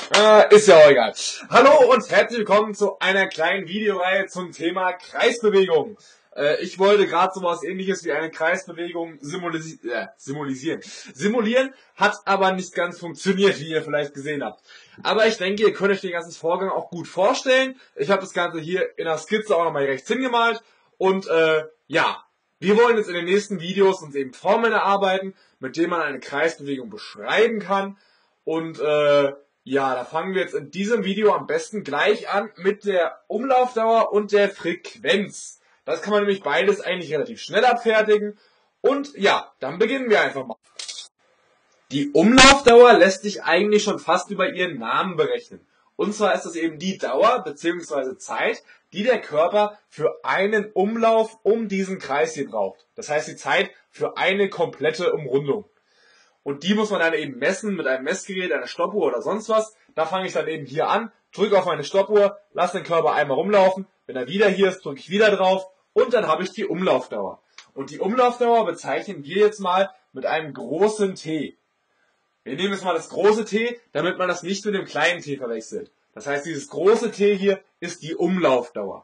Ist ja auch egal. Hallo und herzlich willkommen zu einer kleinen Videoreihe zum Thema Kreisbewegung. Ich wollte gerade sowas ähnliches wie eine Kreisbewegung simulieren, hat aber nicht ganz funktioniert, wie ihr vielleicht gesehen habt. Aber ich denke, ihr könnt euch den ganzen Vorgang auch gut vorstellen. Ich habe das Ganze hier in der Skizze auch nochmal rechts hingemalt. Und ja, wir wollen jetzt in den nächsten Videos uns eben Formeln erarbeiten, mit denen man eine Kreisbewegung beschreiben kann. Und ja, da fangen wir jetzt in diesem Video am besten gleich an mit der Umlaufdauer und der Frequenz. Das kann man nämlich beides eigentlich relativ schnell abfertigen. Und ja, dann beginnen wir einfach mal. Die Umlaufdauer lässt sich eigentlich schon fast über ihren Namen berechnen. Und zwar ist das eben die Dauer bzw. Zeit, die der Körper für einen Umlauf um diesen Kreis hier braucht. Das heißt die Zeit für eine komplette Umrundung. Und die muss man dann eben messen mit einem Messgerät, einer Stoppuhr oder sonst was. Da fange ich dann eben hier an, drücke auf meine Stoppuhr, lasse den Körper einmal rumlaufen. Wenn er wieder hier ist, drücke ich wieder drauf und dann habe ich die Umlaufdauer. Und die Umlaufdauer bezeichnen wir jetzt mal mit einem großen T. Wir nehmen jetzt mal das große T, damit man das nicht mit dem kleinen T verwechselt. Das heißt, dieses große T hier ist die Umlaufdauer.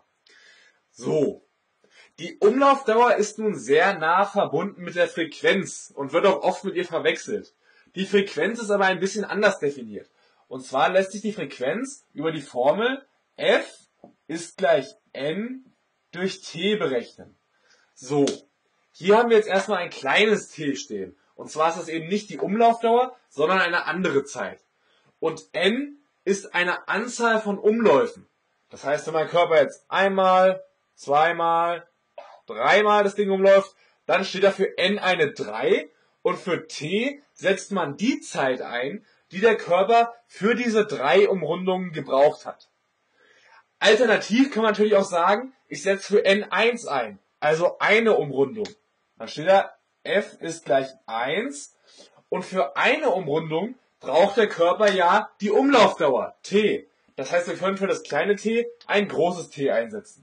So. Die Umlaufdauer ist nun sehr nah verbunden mit der Frequenz und wird auch oft mit ihr verwechselt. Die Frequenz ist aber ein bisschen anders definiert. Und zwar lässt sich die Frequenz über die Formel F ist gleich N durch T berechnen. So, hier haben wir jetzt erstmal ein kleines T stehen. Und zwar ist das eben nicht die Umlaufdauer, sondern eine andere Zeit. Und N ist eine Anzahl von Umläufen. Das heißt, wenn mein Körper jetzt einmal, zweimal, dreimal das Ding umläuft, dann steht da für N eine 3 und für T setzt man die Zeit ein, die der Körper für diese 3 Umrundungen gebraucht hat. Alternativ kann man natürlich auch sagen, ich setze für N1 ein, also eine Umrundung. Dann steht da F ist gleich 1 und für eine Umrundung braucht der Körper ja die Umlaufdauer T. Das heißt, wir können für das kleine t ein großes T einsetzen.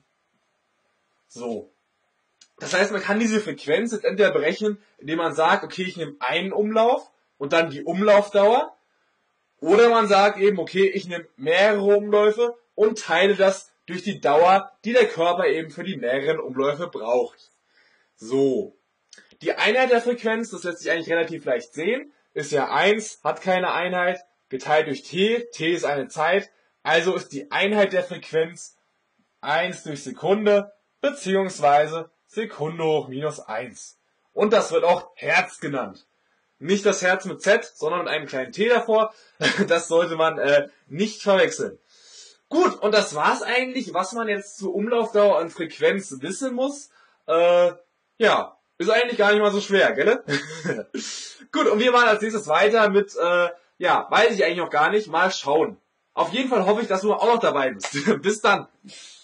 So. Das heißt, man kann diese Frequenz jetzt entweder berechnen, indem man sagt, okay, ich nehme einen Umlauf und dann die Umlaufdauer. Oder man sagt eben, okay, ich nehme mehrere Umläufe und teile das durch die Dauer, die der Körper eben für die mehreren Umläufe braucht. So. Die Einheit der Frequenz, das lässt sich eigentlich relativ leicht sehen, ist ja 1, hat keine Einheit, geteilt durch t, t ist eine Zeit, also ist die Einheit der Frequenz 1 durch Sekunde, beziehungsweise Sekunde hoch minus 1. Und das wird auch Hertz genannt. Nicht das Herz mit Z, sondern mit einem kleinen T davor. Das sollte man nicht verwechseln. Gut, und das war's eigentlich, was man jetzt zur Umlaufdauer und Frequenz wissen muss. Ja, ist eigentlich gar nicht mal so schwer, gell? Gut, und wir machen als nächstes weiter mit, ja, weiß ich eigentlich noch gar nicht, mal schauen. Auf jeden Fall hoffe ich, dass du auch noch dabei bist. Bis dann!